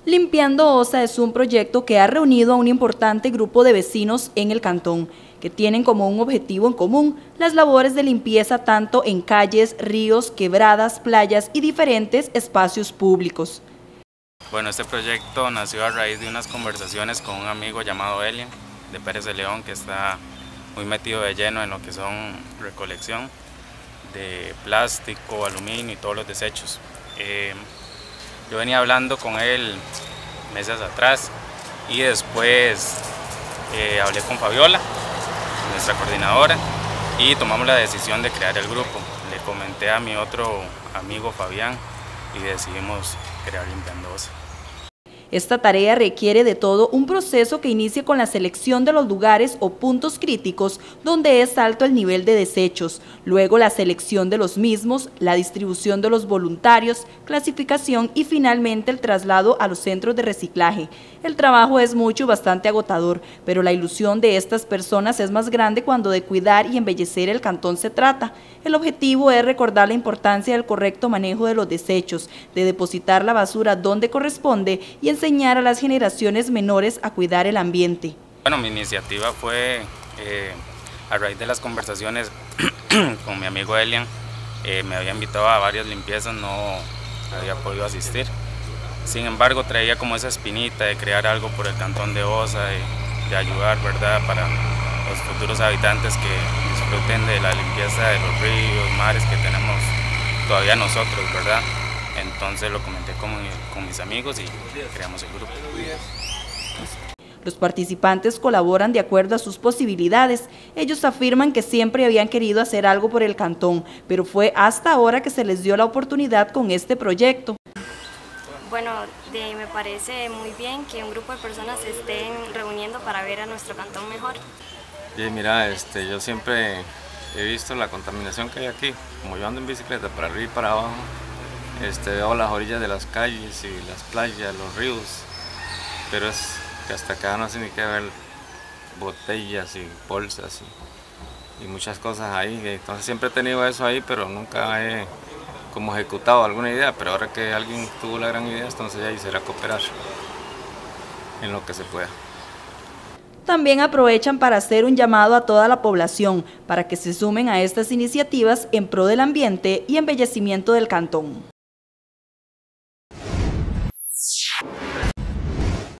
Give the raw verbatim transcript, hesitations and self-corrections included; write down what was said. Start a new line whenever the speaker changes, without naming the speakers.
Limpiando Osa es un proyecto que ha reunido a un importante grupo de vecinos en el cantón, que tienen como un objetivo en común las labores de limpieza tanto en calles, ríos, quebradas, playas y diferentes espacios públicos.
Bueno, este proyecto nació a raíz de unas conversaciones con un amigo llamado Elian, de Pérez de León, que está muy metido de lleno en lo que son recolección de plástico, aluminio y todos los desechos. Eh, yo venía hablando con él meses atrás y después eh, hablé con Fabiola, nuestra coordinadora, y tomamos la decisión de crear el grupo. Le comenté a mi otro amigo Fabián y decidimos crear Limpiando Osa.
Esta tarea requiere de todo un proceso que inicie con la selección de los lugares o puntos críticos donde es alto el nivel de desechos, luego la selección de los mismos, la distribución de los voluntarios, clasificación y finalmente el traslado a los centros de reciclaje. El trabajo es mucho y bastante agotador, pero la ilusión de estas personas es más grande cuando de cuidar y embellecer el cantón se trata. El objetivo es recordar la importancia del correcto manejo de los desechos, de depositar la basura donde corresponde y enseñar a las generaciones menores a cuidar el ambiente.
Bueno, mi iniciativa fue eh, a raíz de las conversaciones con mi amigo Elian. Eh, me había invitado a varias limpiezas, no había podido asistir. Sin embargo, traía como esa espinita de crear algo por el cantón de Osa, de, de ayudar, ¿verdad?, para los futuros habitantes que disfruten de la limpieza de los ríos, mares que tenemos todavía nosotros, ¿verdad? Entonces lo comenté con, con mis amigos y creamos el grupo.
Los participantes colaboran de acuerdo a sus posibilidades. Ellos afirman que siempre habían querido hacer algo por el cantón, pero fue hasta ahora que se les dio la oportunidad con este proyecto.
Bueno, de, me parece muy bien que un grupo de personas se estén reuniendo para ver a nuestro cantón mejor.
Y mira, este, yo siempre he visto la contaminación que hay aquí, como yo ando en bicicleta para arriba y para abajo, este, veo las orillas de las calles y las playas, los ríos, pero es que hasta acá no sé ni qué ver botellas y bolsas y, y muchas cosas ahí. Entonces siempre he tenido eso ahí, pero nunca he como ejecutado alguna idea, pero ahora que alguien tuvo la gran idea, entonces ya será cooperar en lo que se pueda.
También aprovechan para hacer un llamado a toda la población para que se sumen a estas iniciativas en pro del ambiente y embellecimiento del cantón.